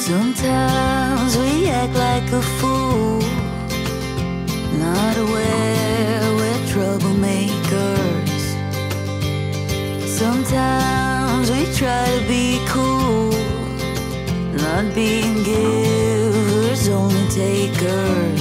Sometimes we act like a fool, not aware we're troublemakers. Sometimes we try to be cool, not being givers, only takers.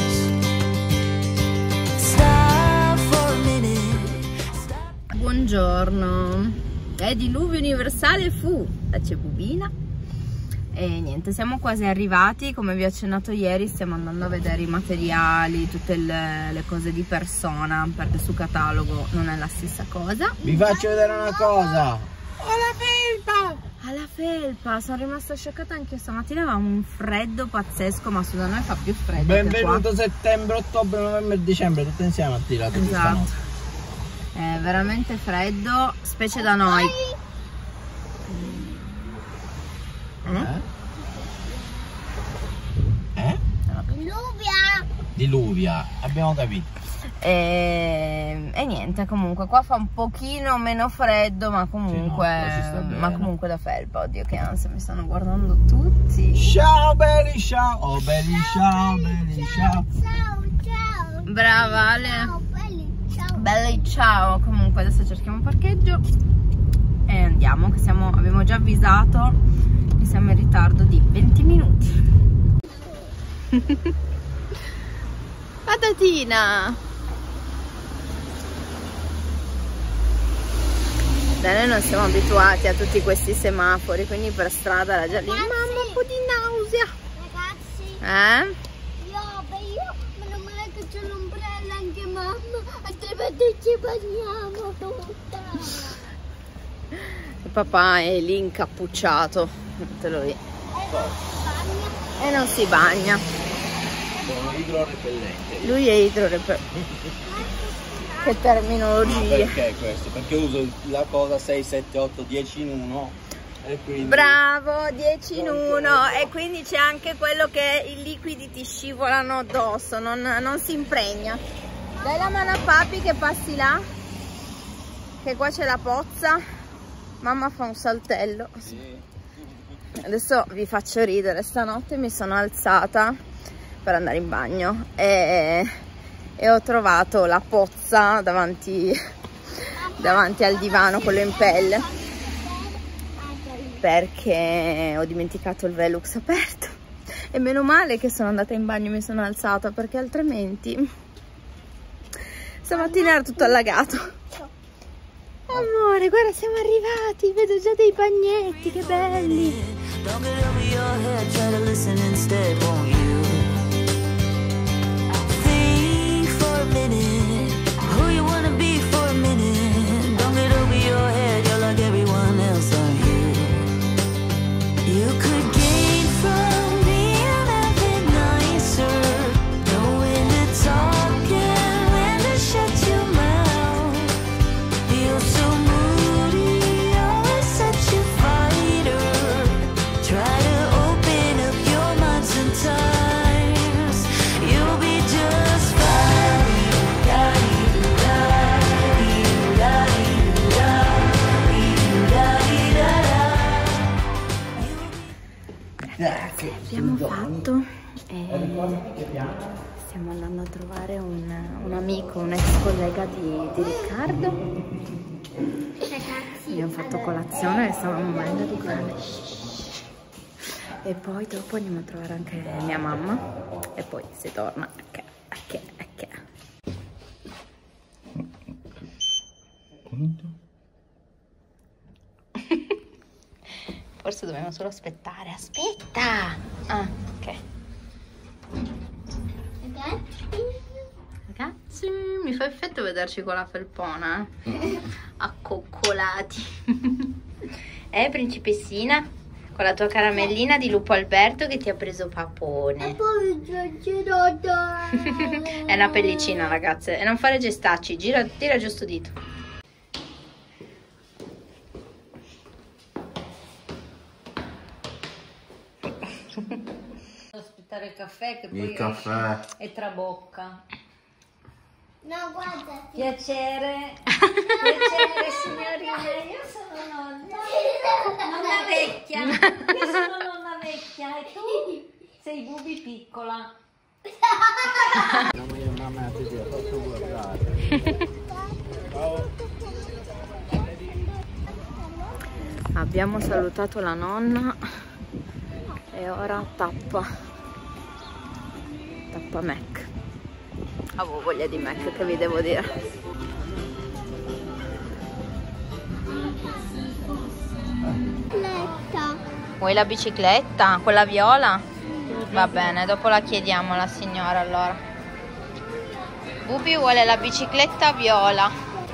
Stop for a minute. Stop. Buongiorno. Diluvio universale fu a Cebubina. E niente, siamo quasi arrivati. Come vi ho accennato ieri, stiamo andando a vedere i materiali, tutte le cose di persona, perché su catalogo non è la stessa cosa. Vi faccio vedere una cosa. Alla felpa! Alla felpa! Sono rimasta scioccata anche io stamattina, avevamo un freddo pazzesco, ma su da noi fa più freddo. Benvenuto settembre, ottobre, novembre e dicembre, tutti insieme a tirare. Esatto. È veramente freddo, specie da noi. Diluvia, abbiamo capito. E niente, comunque qua fa un pochino meno freddo, ma comunque, sì, no, ma comunque da felpa. Oddio che ansia, mi stanno guardando tutti. Ciao belli, ciao, oh belli, ciao belli, ciao. Ciao. Brava Ale. Ciao, belli, ciao. Belli, ciao. Comunque adesso cerchiamo un parcheggio e andiamo, che abbiamo già avvisato che siamo in ritardo di 20 minuti. Patatina! Noi non siamo abituati a tutti questi semafori, quindi per strada era già lì. Mamma, un po' di nausea! Ragazzi, io meno male che c'è l'ombrella anche mamma, altrimenti ci bagniamo tutta. Il papà è lì incappucciato, mettetelo lì. E non si bagna. Sono idrorepellente. Lui è idrorepellente. Che terminologia. Perché questo? Perché uso la cosa 6, 7, 8, 10 in 1 e quindi... Bravo, 10 in 1. E quindi c'è anche quello che i liquidi ti scivolano addosso, non si impregna. Dai la mano a papi che passi là, che qua c'è la pozza. Mamma fa un saltello. Adesso vi faccio ridere. Stanotte mi sono alzata per andare in bagno e ho trovato la pozza davanti al divano, quello in pelle, perché ho dimenticato il Velux aperto. E meno male che sono andata in bagno e mi sono alzata, perché altrimenti stamattina era tutto allagato. Amore, guarda, siamo arrivati, vedo già dei bagnetti, che belli. Don't get over your head, try to listen instead, won't you? Think for a minute, who you wanna be for a minute. Don't get over your head, you're like everyone else, aren't you? You could gain from being a bit nicer, knowing to talk and when to shut your mouth. You're so moody, always such a fighter. Try to open up your mind sometimes. You'll be just fine. Ragazzi, abbiamo fatto e stiamo andando a trovare un amico, un ex collega di Riccardo. Abbiamo fatto colazione e stavamo morendo di fame. E poi dopo andiamo a trovare anche mia mamma e poi si torna Forse dobbiamo solo aspettare. Aspetta! Ah, ok. Ragazzi, mi fa effetto vederci con la felpona accoccolati. Principessina? Con la tua caramellina di Lupo Alberto che ti ha preso papone. E poi girata. È una pellicina, ragazze. E non fare gestacci, tira giusto dito. Aspettare il caffè che poi è trabocca. No, guarda. Piacere. Piacere signorina. Io sono nonna vecchia. Io sono nonna vecchia e tu sei Bubi piccola. Abbiamo salutato la nonna e ora tappa Mac. Avevo voglia di Mac, che vi devo dire. Vuoi la bicicletta? Quella viola? Va bene, dopo la chiediamo alla signora allora. Bubi vuole la bicicletta viola.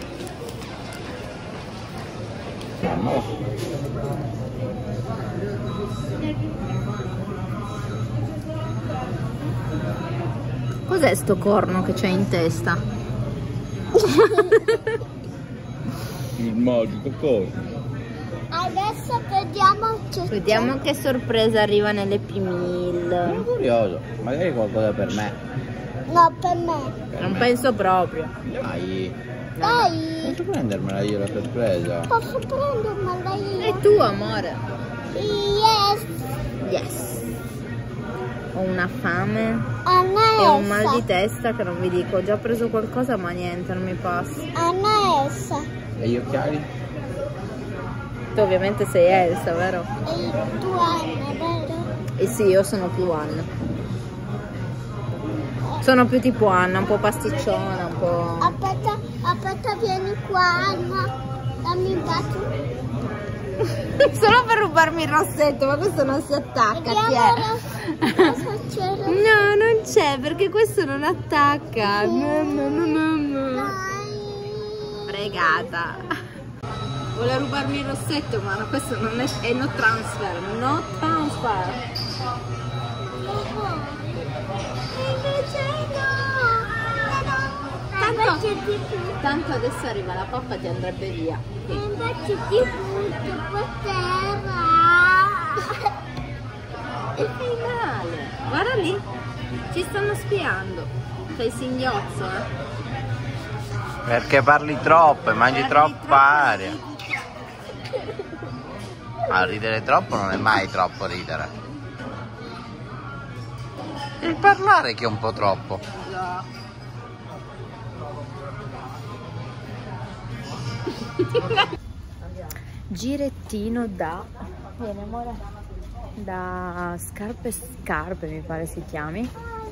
Cos'è sto corno che c'è in testa? Il magico corno. Adesso Vediamo che sorpresa arriva nelle P1000. Sono curioso, magari qualcosa per me. No, per me. Non penso proprio. Dai, Dai. posso prendermela io la sorpresa? Posso prendermela io? È tu, amore. Yes. Yes. Ho una fame Anna e un mal di testa che non vi dico. Ho già preso qualcosa ma niente, non mi passa. Anna Elsa. E gli occhiali? Tu ovviamente sei Elsa, vero? E tu Anna, vero? Eh sì, io sono più Anna. Sono più tipo Anna, un po' pasticciona, un po'... Aspetta, vieni qua Anna. Dammi un bacio. Solo per rubarmi il rossetto, ma questo non si attacca, ti è. Cosa c'era? No, non c'è, perché questo non attacca. Dai. Fregata. Vuole rubarmi il rossetto, ma no, questo non è no transfer. No transfer. Tanto adesso arriva la pappa e ti andrebbe via. E invece ti butto per terra. E fai male. Guarda lì, ci stanno spiando. Sei singhiozzo, Perché parli troppo e mangi troppa aria. A ridere troppo non è mai troppo ridere. Il parlare che è un po' troppo. No. Girettino da scarpe mi pare si chiami,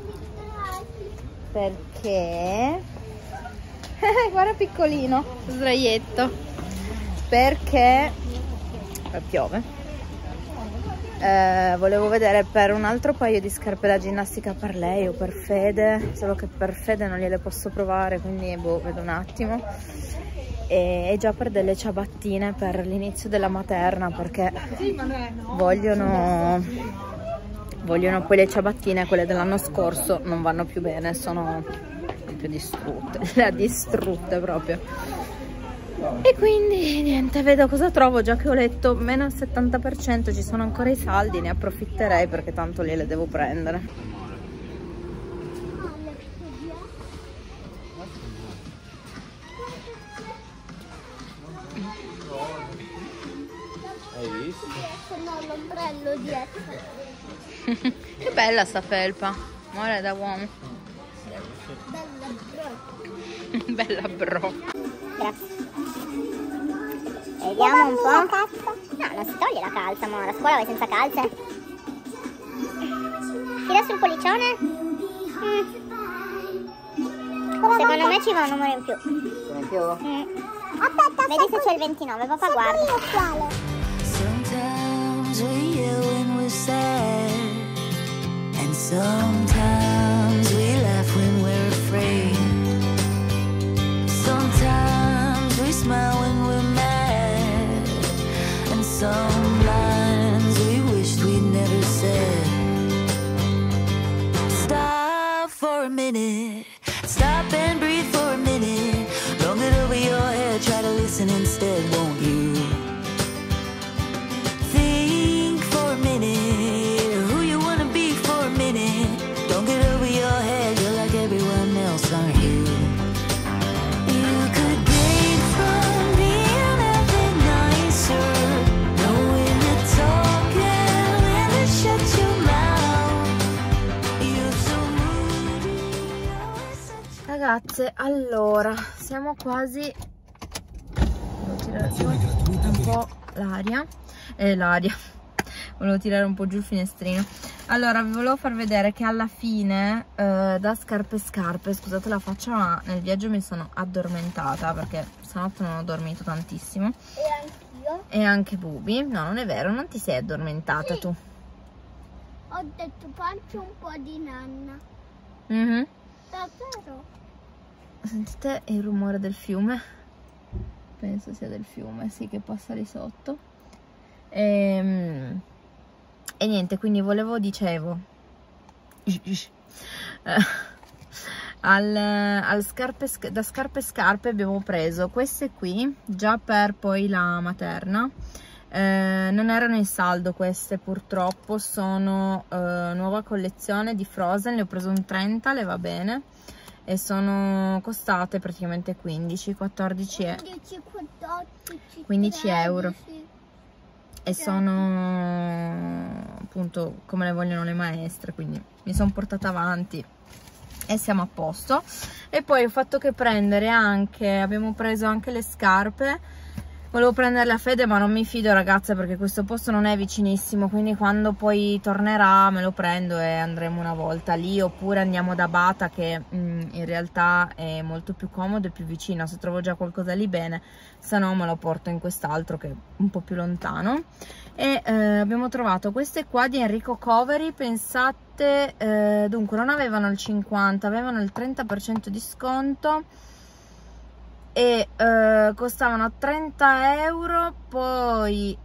perché guarda piccolino sdraietto, perché piove. Volevo vedere per un altro paio di scarpe da ginnastica per lei o per Fede, solo che per Fede non gliele posso provare, quindi boh, vedo un attimo. E già per delle ciabattine per l'inizio della materna, perché vogliono poi le ciabattine, quelle dell'anno scorso non vanno più bene, sono proprio distrutte, le ha distrutte proprio. E quindi niente, vedo cosa trovo, già che ho letto meno al 70%, ci sono ancora i saldi, ne approfitterei perché tanto gliele devo prendere. Hai visto? No, l'ombrello dietro. Che bella sta felpa, amore, da uomo. Bella bro. Grazie. Vediamo un po'. No, non si toglie la calza, amore. A scuola vai senza calze. Tira sul pollicione. Secondo me ci va un numero in più. Aspetta, vedi se c'è il 29, papà, guarda. Sometimes we yell when we're sad, and sometimes we laugh when we're afraid. Sometimes we smile when we're mad, and some lines we wished we'd never said. Stop for a minute, stop and breathe for a minute. Long it over your head, try to listen instead, won't you? Think for a minute, who you wanna be for a minute. Don't get over your head, you're like everyone else, aren't you? You could gain from being a bit nicer, knowing to talk and when to shut ragazze, allora siamo quasi, devo tirare giù un po' l'aria, volevo tirare un po' giù il finestrino. Allora vi volevo far vedere che alla fine da Scarpe Scarpe, scusate la faccia ma nel viaggio mi sono addormentata perché stanotte non ho dormito tantissimo. E anch'io. E anche Bubi. No, non è vero, non ti sei addormentata tu. Ho detto faccio un po' di nanna. Davvero? Sentite il rumore del fiume? Penso sia del fiume, sì, che passa lì sotto. E niente, quindi dicevo da Scarpe Scarpe abbiamo preso queste qui già per poi la materna. Non erano in saldo queste, purtroppo sono nuova collezione di Frozen, le ho preso un 30, le va bene, e sono costate praticamente 15 euro e sono appunto come le vogliono le maestre, quindi mi sono portata avanti e siamo a posto. E poi ho fatto che abbiamo preso anche le scarpe. Volevo prenderle a Fede ma non mi fido, ragazze, perché questo posto non è vicinissimo, quindi quando poi tornerà me lo prendo e andremo una volta lì, oppure andiamo da Bata che in realtà è molto più comodo e più vicino. Se trovo già qualcosa lì bene, se no me lo porto in quest'altro che è un po' più lontano. E abbiamo trovato queste qua di Enrico Coveri, pensate, dunque non avevano il 50, avevano il 30% di sconto e costavano 30 euro, poi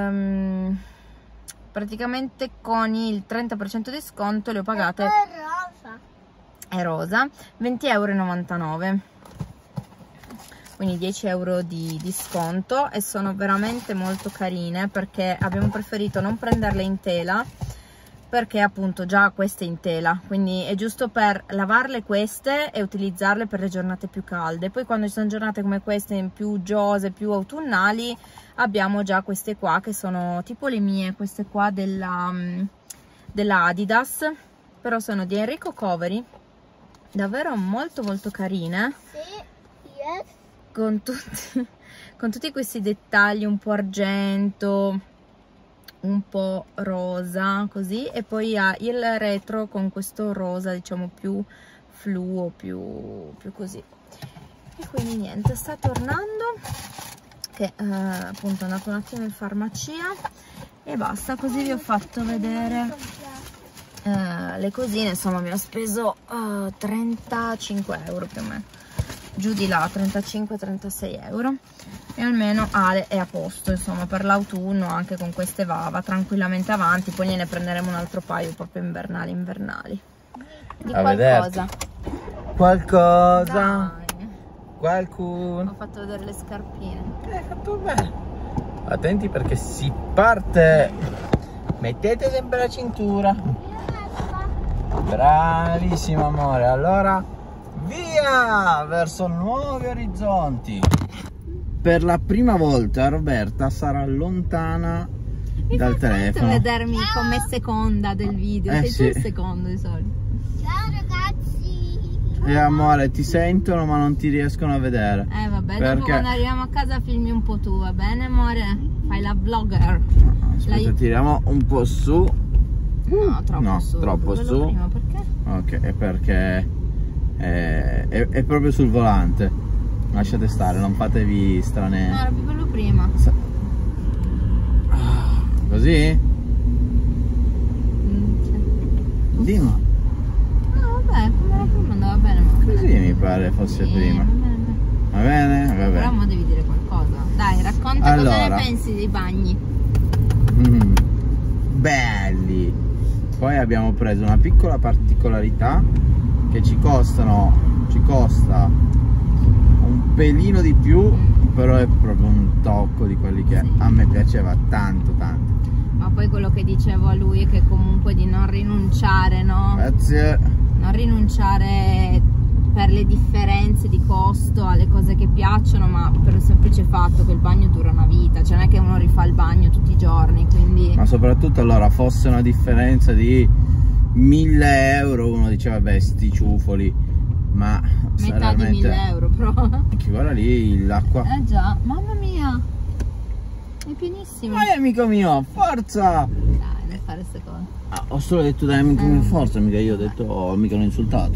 praticamente con il 30% di sconto le ho pagate, è rosa, 20,99 euro, quindi 10 euro di sconto, e sono veramente molto carine perché abbiamo preferito non prenderle in tela perché appunto già queste in tela, quindi è giusto per lavarle queste e utilizzarle per le giornate più calde. Poi quando ci sono giornate come queste più uggiose, più autunnali, abbiamo già queste qua che sono tipo le mie, queste qua della Adidas, però sono di Enrico Coveri, davvero molto molto carine. Sì, yes. Con tutti questi dettagli un po' argento, un po' rosa così, e poi ha il retro con questo rosa diciamo più fluo, più così. E quindi niente, sta tornando, che appunto è andato un attimo in farmacia e basta. Così vi ho fatto vedere le cosine. Insomma mi ho speso 35 euro più o meno, giù di là, 35-36 euro, e almeno Ale è a posto, insomma, per l'autunno anche con queste va tranquillamente avanti. Poi gliene prenderemo un altro paio proprio invernali. Di qualcosa. Qualcosa. Dai. Qualcuno. Ho fatto vedere le scarpine. Hai fatto bene. Attenti perché si parte. Mettete sempre la cintura. Bravissimo amore. Allora via verso nuovi orizzonti. Per la prima volta Roberta sarà lontana dal telefono. Vedermi come seconda del video. Sei sì. tu il secondo di solito. Ciao ragazzi. E amore, ti sentono ma non ti riescono a vedere. Vabbè, perché... dopo quando arriviamo a casa filmi un po' tu, va bene amore? Fai la vlogger. Aspetta, tiriamo un po' su. No, troppo su. Troppo su. Prima, perché? Ok, è perché è proprio sul volante. Lasciate stare, non fatevi strane. No, era più bello prima. Così? Dimmi. No, vabbè, come era prima andava bene. Ma Così mi pare fosse prima. Va bene? Va bene. Però mo devi dire qualcosa. Dai, racconta Allora. cosa ne pensi dei bagni. Belli. Poi abbiamo preso una piccola particolarità che ci costa un pelino di più, però è proprio un tocco di quelli che a me piaceva tanto. Ma poi quello che dicevo a lui è che comunque di non rinunciare, no? Grazie. Non rinunciare per le differenze di costo alle cose che piacciono, ma per il semplice fatto che il bagno dura una vita, cioè non è che uno rifà il bagno tutti i giorni, quindi... Ma soprattutto allora fosse una differenza di 1000 euro, uno diceva beh sti ciufoli, Ma metà di 1000 euro però. Anche guarda lì l'acqua. Già, mamma mia, è pienissimo. Vai amico mio, forza! Dai, non fare queste cose. Ah, ho solo detto dai amico mio, forza, mica io ho detto, mica l'ho insultato.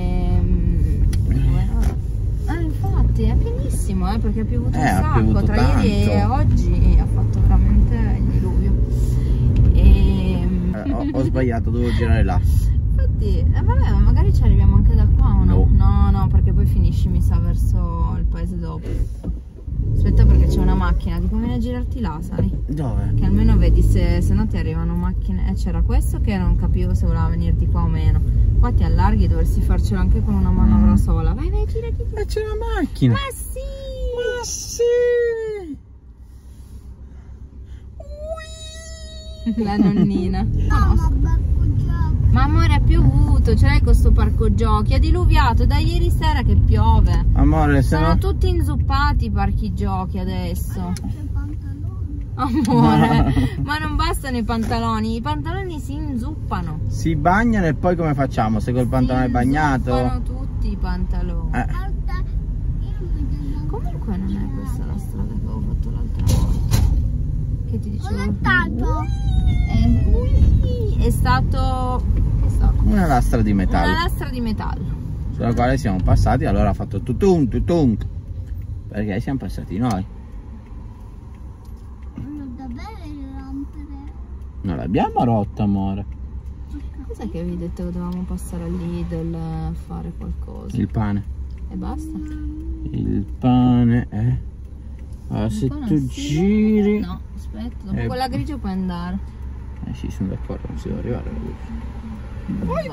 Infatti è pienissimo, perché ha piovuto un Ha sacco, piovuto tra ieri e tanto. oggi ha fatto veramente il diluvio. Ho sbagliato, dovevo girare là. Infatti, vabbè, ma magari ci arriviamo anche da qua o no? No. No, perché poi finisci, mi sa, verso il paese dopo. Aspetta perché c'è una macchina, ti conviene girarti là, sai? Dove? Che almeno vedi se no ti arrivano macchine. C'era questo che non capivo se voleva venire di qua o meno. Qua ti allarghi, dovresti farcelo anche con una manovra sola. Vai, girati. Ma c'è una macchina! Ma sì! Ma sì! La nonnina. Mamma, parco giochi. Ma amore, è piovuto, ce l'hai con sto parco giochi? È diluviato da ieri sera che piove. Amore, se Sono no... tutti inzuppati i parchi giochi adesso. C'è pantaloni. Amore, ma non bastano i pantaloni si inzuppano. Si bagnano e poi come facciamo? Se col pantalone bagnato? Sono tutti i pantaloni. Guarda, io non vedo. Comunque non è questa la strada che avevo fatto l'altra volta. Che ti dicevo? Cosa è stato? È stato... Che è stato? Una lastra di metallo. Una lastra di metallo. Sulla quale siamo passati, allora ha fatto tutung tutung. Perché siamo passati noi. Non davvero rompere. Non l'abbiamo rotta, amore. Cos'è che avevi detto che dovevamo passare al Lidl a fare qualcosa? Il pane. E basta? Il pane è... Allora, se pane tu sì. giri... No, aspetta, dopo quella grigia puoi andare. Sì, sono d'accordo, non si deve arrivare alla luce.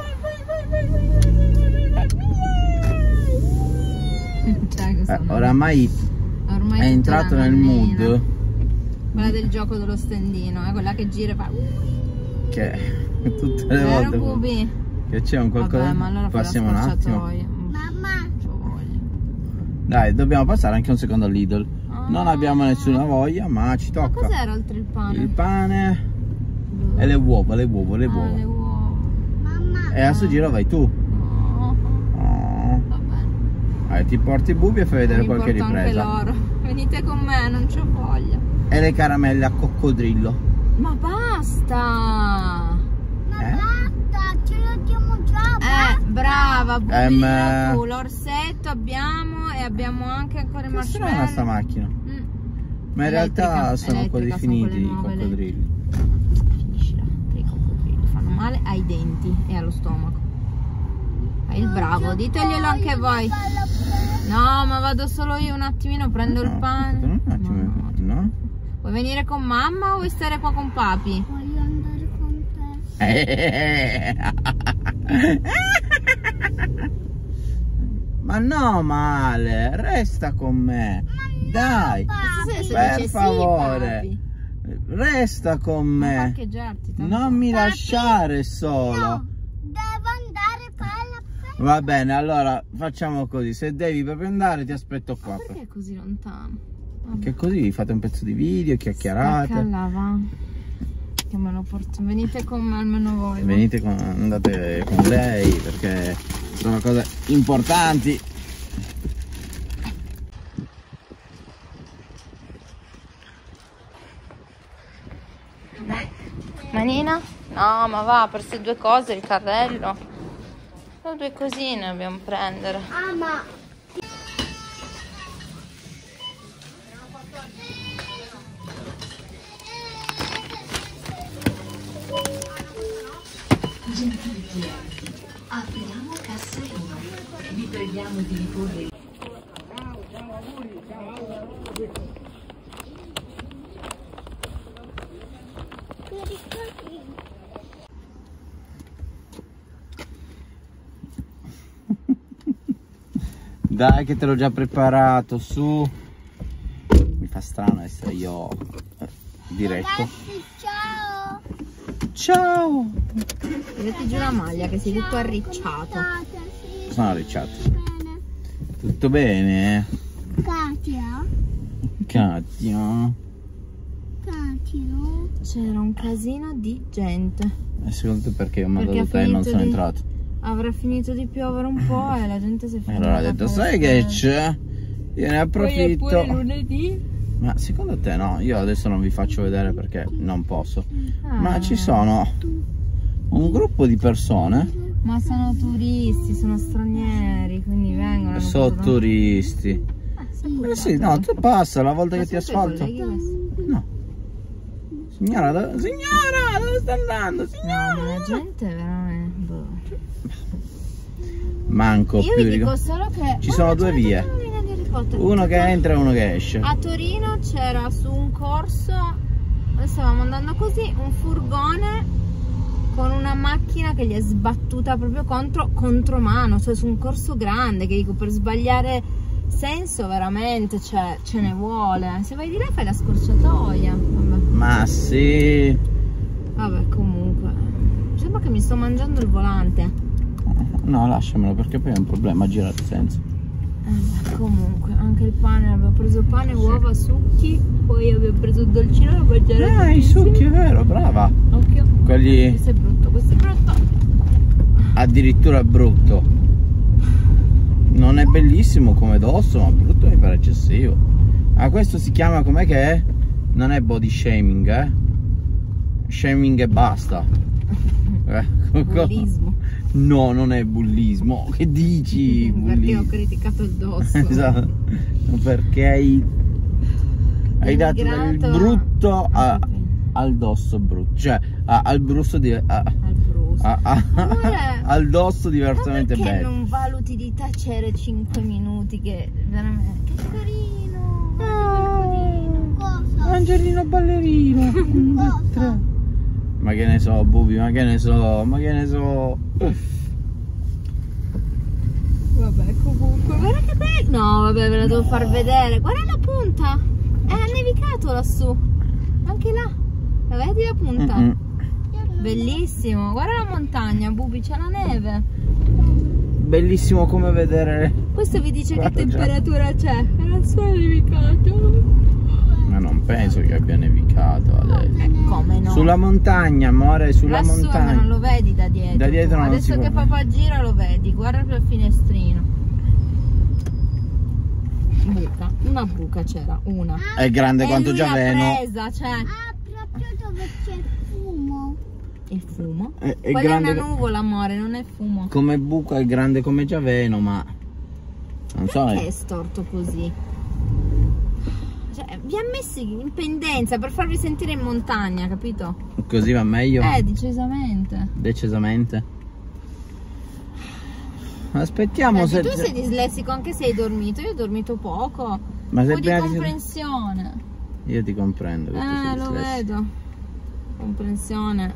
Cioè, cosa non- Oramai ormai è tutta entrato la nel nonnina. mood Quella del gioco dello stendino, quella che gira e fa... che tutte le Vero, volte Bubi? che c'è un qualcosa. Vabbè, ma allora passiamo un attimo. Mamma, C'ho voglia. Dai, dobbiamo passare anche un secondo al Lidl. Non Ah. abbiamo nessuna voglia, ma ci Ma tocca. cos'era oltre il pane? Il pane e le uova, le uova, le Ah, uova. le uova. mamma. E a sto giro vai tu. No, Oh. va bene. Vai, ti porti i Bubi e fai vedere Mi qualche porto ripresa. anche loro. Venite con me, non c'ho voglia. E le caramelle a coccodrillo. Ma basta! Ma basta, ce lo diamo già. Basta. Brava, Bubi, ma- tu. L'orsetto abbiamo e abbiamo anche ancora i Che strana marshmallow. sta macchina. Mm. Ma in realtà Elettrica, sono quelli elettrica, sono finiti quelle i nuove, coccodrilli. Finiscila, che i coccodrilli fanno male ai denti e allo stomaco. Fai il bravo, diteglielo anche voi. No, ma vado solo io un attimino, prendo il pane. Un attimo, no? Vuoi venire con mamma o vuoi stare qua con papi? Voglio andare con te. Ma no, male, resta con me. Dai, Se per dice favore, sì, papi. resta con Non me. parcheggiarti, tanto. Non mi lasciare solo. No, devo andare per la festa. Va bene, allora facciamo così. Se devi proprio andare, ti aspetto qua. Perché è così lontano? Vabbè. Che così fate un pezzo di video, Stacca chiacchierate. là, va. Che me lo porto. Venite con me almeno voi. va. Venite andate con lei perché sono cose importanti. Manina? No, ma va, per queste due cose il carrello. Sono due cosine dobbiamo prendere. Ah, ma Apriamo cassa 1. Vi preghiamo di riporre. Dai che te l'ho già preparato, su. Mi fa strano essere io diretto. ragazzi, ciao. Ciao! Tirati giù la maglia che sei tutto arricciato. Sì, Sono arricciato. bene. Tutto bene? Katia? Katia. C'era un casino di gente. E secondo te perché ho mandato Perché ha te e non finito sono di- entrato? avrà finito di piovere un po' e la gente si è fermata. Allora ha detto, sai che c'è? Io ne approfitto. Poi è pure lunedì. Ma secondo te no? Io adesso non vi faccio vedere perché non posso. Ma ci sono un gruppo di persone. Ma sono turisti, sono stranieri, quindi vengono. Sono turisti. Sì, no, tu passa la volta che ti asfalto. No. Signora, dove sta andando? Signora! No, ma la gente è veramente. Manco Io più vi di... dico solo che Ci sono due vie. Uno che entra e uno che esce. A Torino c'era su un corso, noi stavamo andando così, un furgone con una macchina che gli è sbattuta proprio contromano, cioè su un corso grande, che dico, per sbagliare senso veramente, cioè, ce ne vuole. Se vai di là fai la scorciatoia. Vabbè. Ma sì. Vabbè, comunque sembra che mi sto mangiando il volante. No, lasciamelo perché poi è un problema girare il senso. Comunque anche il pane, abbiamo preso pane, uova, succhi, poi abbiamo preso il dolcino da mangiare. I succhi, è vero, brava. Occhio. Quelli Questo è brutto, questo è brutto. addirittura brutto. Non è bellissimo come dosso, ma brutto mi pare eccessivo. Ah, questo si chiama, com'è che è? Non è body shaming, eh? Shaming e basta. Bullismo. No, non è bullismo. Che dici? Perché ho criticato il dosso. Esatto. Perché hai dato del brutto al dosso brutto. Cioè al brusto di... al dosso diversamente bello. Perché bello. non valuti di tacere 5 minuti che veramente... Che carino! Cosa? Angelino ballerino. Cosa? Ma che ne so, Bubi, ma che ne so. Vabbè, comunque, guarda che bello! No, vabbè, ve la devo far vedere. Guarda la punta! È nevicato lassù. Anche là. La vedi la punta? Bellissimo. Guarda la montagna, Bubi, c'è la neve. Bellissimo come vedere. Questo vi dice che temperatura c'è. Era solo nevicato. Ma non penso che abbia nevicato adesso. Come no? Sulla montagna, amore, sulla lassù, montagna. Ma non lo vedi da dietro. Da dietro non adesso si che può. papà gira lo vedi. Guarda per il finestrino. Buca. Una buca c'era, una. È grande quanto Giaveno. L'ha presa, cioè. Ah, proprio dove c'è il fumo. Il fumo? È Quella grande è una nuvola, amore, non è fumo. come buca, è grande come Giaveno, ma non so. Perché è storto così? Cioè, vi ha messi in pendenza per farvi sentire in montagna, capito? Così va meglio? Decisamente. Decisamente. Aspettiamo se... Tu sei dislessico anche se hai dormito, io ho dormito poco. Ma Un se po' di prima che comprensione. Io ti comprendo che tu sei Lo dislessico. vedo. Comprensione.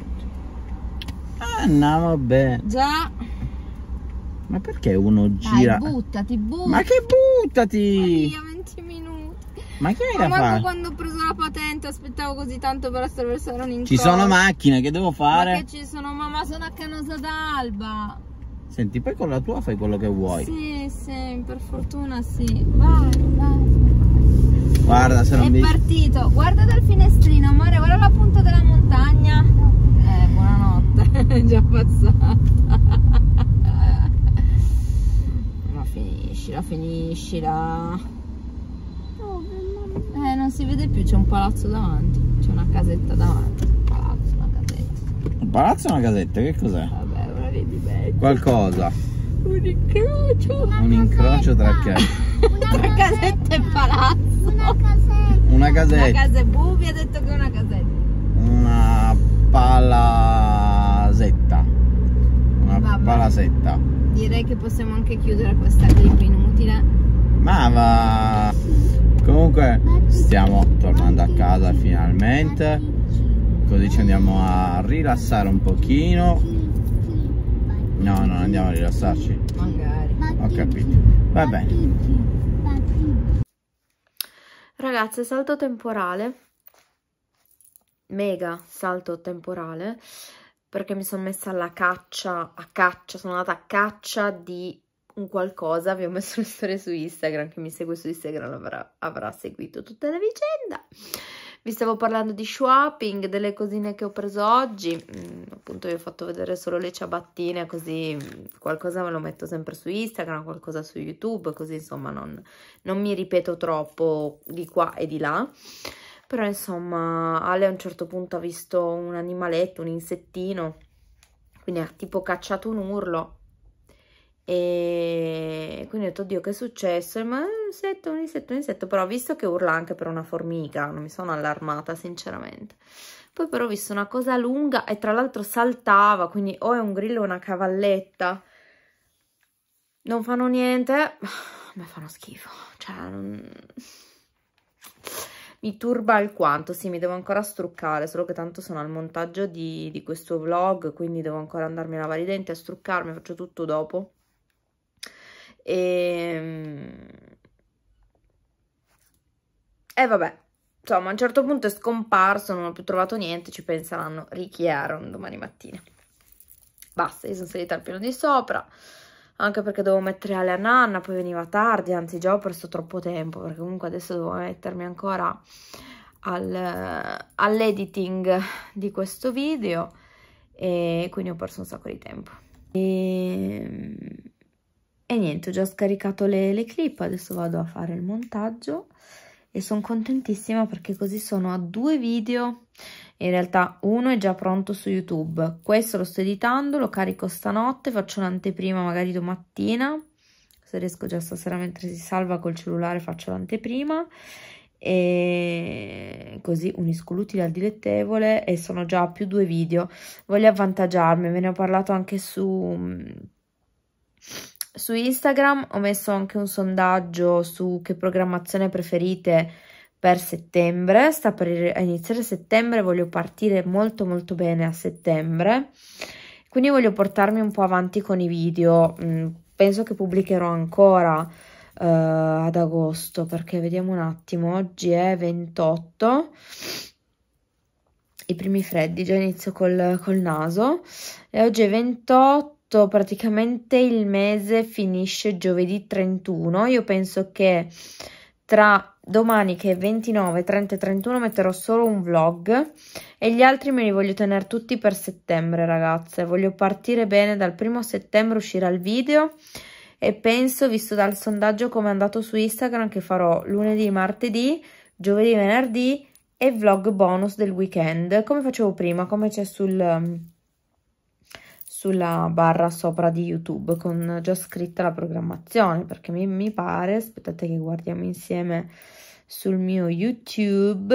Ah, no, vabbè. Già. Ma perché uno gira? Dai, buttati. Ma che buttati! Via, 20 minuti. Ma che hai Ma da manco fare? quando ho preso la patente aspettavo così tanto per attraversare un incrocio. Ci sono macchine, che devo Ma fare? che ci sono, mamma, sono a Canosa d'Alba. Senti, poi con la tua fai quello che vuoi. Sì, per fortuna sì. Vai. Guarda, se non È mi... partito, guarda dal finestrino, amore, guarda la punta della montagna. Buonanotte, è già passata. Ma finiscila. Non si vede più, c'è un palazzo davanti, c'è una casetta davanti. Un palazzo, una casetta. Un palazzo o una casetta? Che cos'è? Vabbè, ora vedi bene. Qualcosa. Un incrocio. Un incrocio tra che? Tra casetta e palazzo. Una casetta. Una La casetta. casa è Bubi, ha detto che è una casetta. Una palasetta. Una Vabbè. palasetta. Direi che possiamo anche chiudere questa clip inutile. Ma va. Comunque stiamo tornando a casa finalmente. Così ci andiamo a rilassare un pochino. No, non andiamo a rilassarci. Magari. Ho capito. Va bene. Ragazze, salto temporale, mega salto temporale, perché mi sono messa alla caccia, sono andata a caccia di un qualcosa, vi ho messo le storie su Instagram, chi mi segue su Instagram avrà seguito tutta la vicenda. Vi stavo parlando di shopping, delle cosine che ho preso oggi, appunto vi ho fatto vedere solo le ciabattine, così qualcosa ve lo metto sempre su Instagram, qualcosa su YouTube, così insomma non mi ripeto troppo di qua e di là. Però insomma Ale a un certo punto ha visto un animaletto, un insettino, quindi ha tipo cacciato un urlo. E quindi ho detto, oddio, che è successo? Ma un insetto, però ho visto che urla anche per una formica, non mi sono allarmata sinceramente. Poi però ho visto una cosa lunga e tra l'altro saltava, quindi o è un grillo o una cavalletta. Non fanno niente, ma fanno schifo, cioè mi turba alquanto. Sì, mi devo ancora struccare, solo che tanto sono al montaggio di questo vlog, quindi devo ancora andarmi a lavare i denti, a struccarmi, faccio tutto dopo. E vabbè, insomma a un certo punto è scomparso, non ho più trovato niente, ci penseranno Ricky e Aaron domani mattina. Basta, io sono salita al piano di sopra, anche perché dovevo mettere Ale a nanna, poi veniva tardi, anzi già ho perso troppo tempo, perché comunque adesso devo mettermi ancora all'editing di questo video, e quindi ho perso un sacco di tempo. E niente, ho già scaricato le clip, adesso vado a fare il montaggio e sono contentissima perché così sono a 2 video. In realtà uno è già pronto su YouTube, questo lo sto editando, lo carico stanotte, faccio un'anteprima magari domattina, se riesco già stasera mentre si salva col cellulare faccio l'anteprima, e così unisco l'utile al dilettevole e sono già a più 2 video. Voglio avvantaggiarmi, ve ne ho parlato anche su Instagram, ho messo anche un sondaggio su che programmazione preferite per settembre. Sta per iniziare settembre, voglio partire molto molto bene a settembre, quindi voglio portarmi un po' avanti con i video. Penso che pubblicherò ancora ad agosto, perché vediamo un attimo, oggi è 28, i primi freddi, già inizio col naso, e oggi è 28. Praticamente il mese finisce giovedì 31. Io penso che tra domani, che è 29, 30 e 31, metterò solo un vlog e gli altri me li voglio tenere tutti per settembre, ragazze. Voglio partire bene, dal 1° settembre uscirà il video e penso, visto dal sondaggio come è andato su Instagram, che farò lunedì, martedì, giovedì, venerdì e vlog bonus del weekend, come facevo prima, come c'è sulla barra sopra di YouTube, con già scritta la programmazione, perché mi pare, aspettate che guardiamo insieme sul mio YouTube,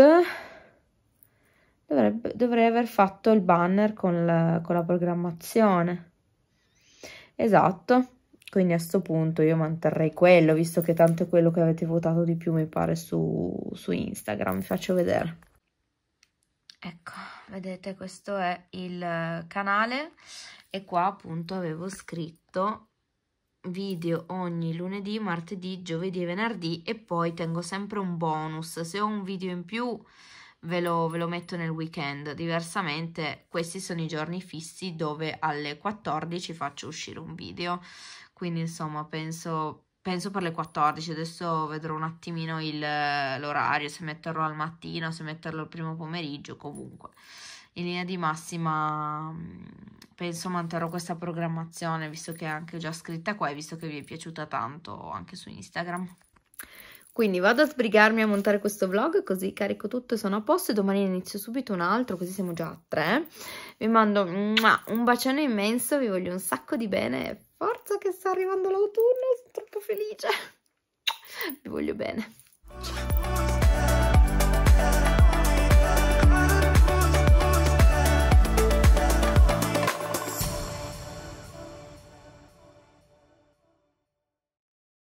dovrei aver fatto il banner con la programmazione, esatto, quindi a sto punto io manterrei quello, visto che tanto è quello che avete votato di più, mi pare, su Instagram. Vi faccio vedere. Ecco, vedete, questo è il canale e qua appunto avevo scritto video ogni lunedì, martedì, giovedì e venerdì, e poi tengo sempre un bonus. Se ho un video in più ve lo metto nel weekend, diversamente questi sono i giorni fissi dove alle 14 faccio uscire un video, quindi insomma penso per le 14, adesso vedrò un attimino l'orario, se metterlo al mattino, se metterlo al primo pomeriggio. Comunque in linea di massima penso manterrò questa programmazione, visto che è anche già scritta qua e visto che vi è piaciuta tanto anche su Instagram. Quindi vado a sbrigarmi a montare questo vlog, così carico tutto e sono a posto, e domani inizio subito un altro, così siamo già a 3. Vi mando un bacione immenso, vi voglio un sacco di bene, forza che sta arrivando l'autunno, sono troppo felice, vi voglio bene.